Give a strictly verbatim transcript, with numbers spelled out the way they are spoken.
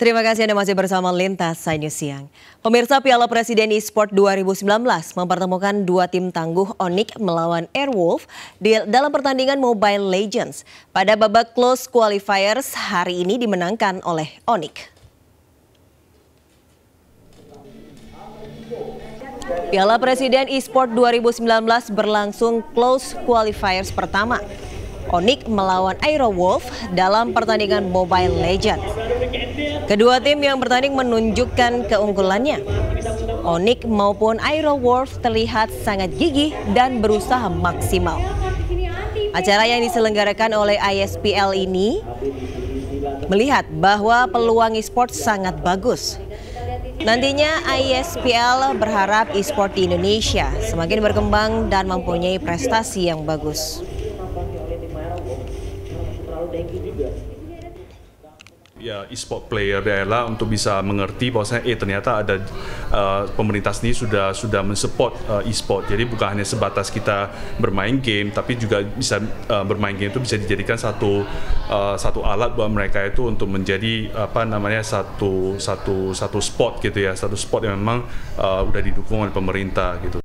Terima kasih Anda masih bersama Lintas News Siang. Pemirsa, Piala Presiden eSport dua ribu sembilan belas mempertemukan dua tim tangguh Onyx melawan Airwolf di dalam pertandingan Mobile Legends. Pada babak close qualifiers hari ini dimenangkan oleh Onyx. Piala Presiden eSport dua ribu sembilan belas berlangsung close qualifiers pertama. Onyx melawan Airwolf dalam pertandingan Mobile Legends. Kedua tim yang bertanding menunjukkan keunggulannya. Onyx maupun Airwolf terlihat sangat gigih dan berusaha maksimal. Acara yang diselenggarakan oleh I S P L ini melihat bahwa peluang e-sport sangat bagus. Nantinya I S P L berharap e-sport di Indonesia semakin berkembang dan mempunyai prestasi yang bagus. Ya, e-sport player daerah untuk bisa mengerti bahwasanya eh ternyata ada uh, pemerintah sendiri sudah sudah mensupport uh, e-sport. Jadi bukan hanya sebatas kita bermain game, tapi juga bisa uh, bermain game itu bisa dijadikan satu uh, satu alat buat mereka itu untuk menjadi apa namanya satu satu satu sport gitu ya, satu sport yang memang uh, udah didukung oleh pemerintah gitu.